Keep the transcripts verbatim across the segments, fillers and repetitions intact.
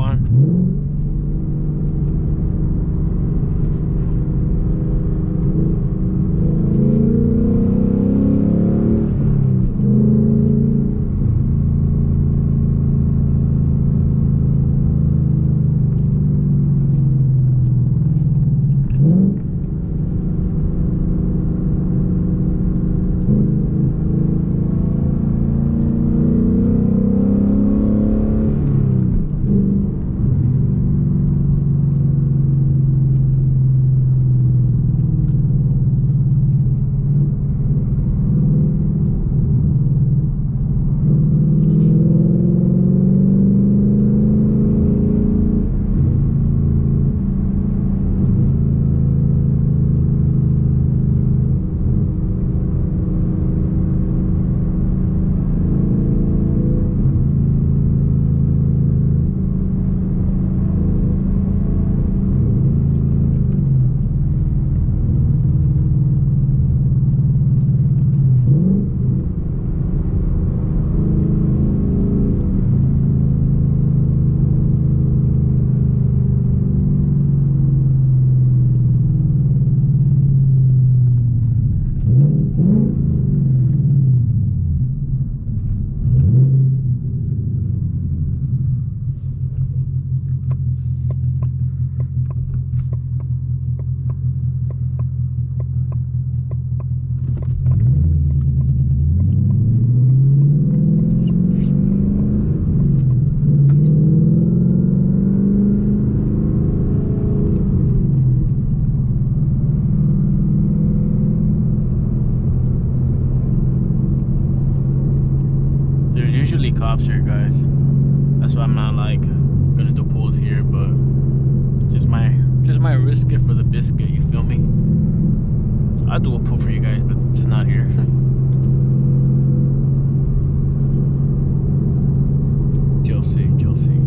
fun. Usually cops here, guys. That's why I'm not like gonna do pulls here, but just my just my risk it for the biscuit, you feel me? I'll do a pull for you guys, but just not here. Chelsea, Chelsea.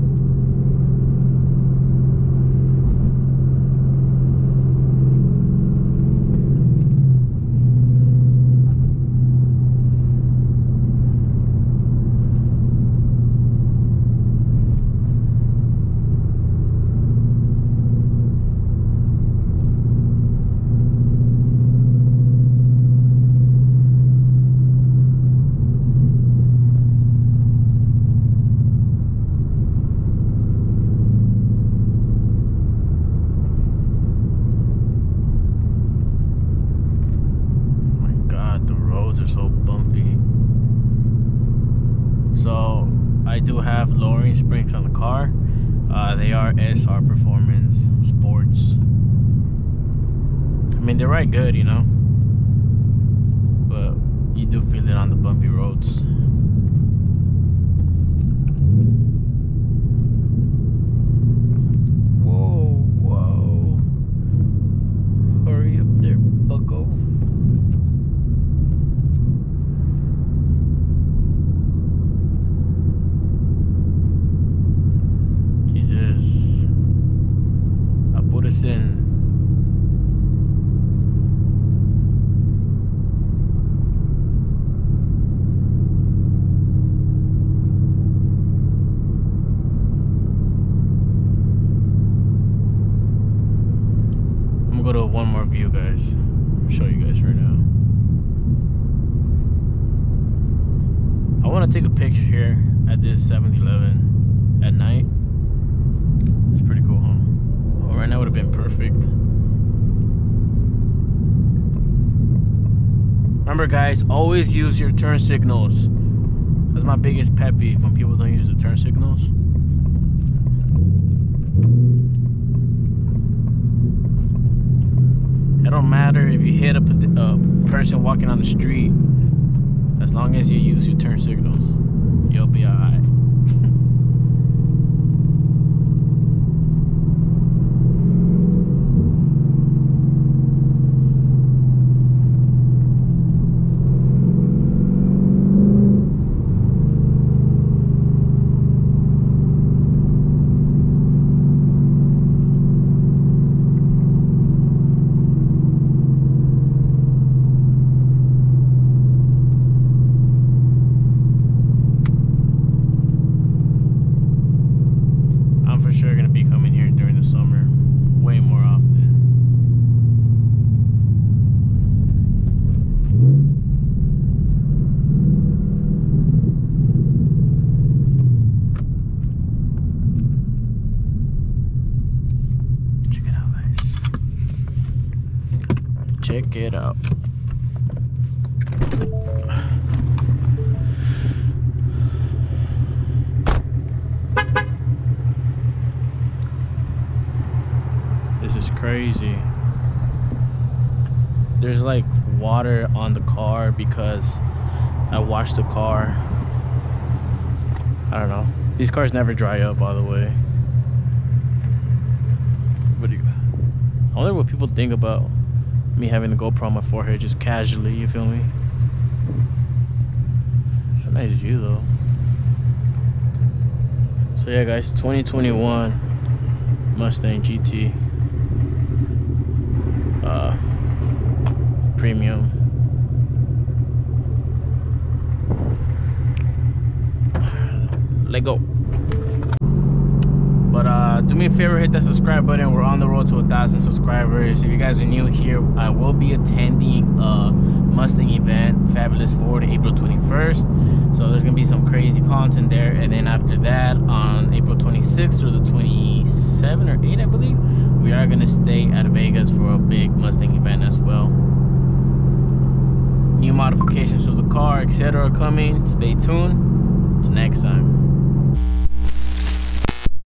Are so bumpy. So I do have lowering springs on the car. Uh, they are S R Performance Sports. I mean, they're right good, you know, but you do feel it on the bumpy roads. Whoa, whoa. Hurry up there, bucko. In. I'm gonna go to one more view, guys. I'll show you guys right now. I want to take a picture here at this seven eleven at night. It's pretty cool, huh? Right now would have been perfect. Remember, guys, always use your turn signals. That's my biggest pet peeve, when people don't use the turn signals. It don't matter if you hit a, a person walking on the street. As long as you use your turn signals, you'll be alright. check it out. This is crazy. There's like water on the car because I washed the car. I don't know. These cars never dry up, by the way. What do you, I wonder what people think about me having the GoPro on my forehead just casually, you feel me? It's a nice view though. So yeah guys, twenty twenty-one Mustang G T. Uh, premium. Let go. But uh, do me a favor, hit that subscribe button. We're on the road to a thousand subscribers. If you guys are new here, I will be attending a Mustang event, Fabulous Ford, April twenty-first. So there's gonna be some crazy content there. And then after that, on April twenty-sixth through the twenty-seventh or eighth, I believe, we are gonna stay at Vegas for a big Mustang event as well. New modifications to the car, et cetera, are coming. Stay tuned. Till next time.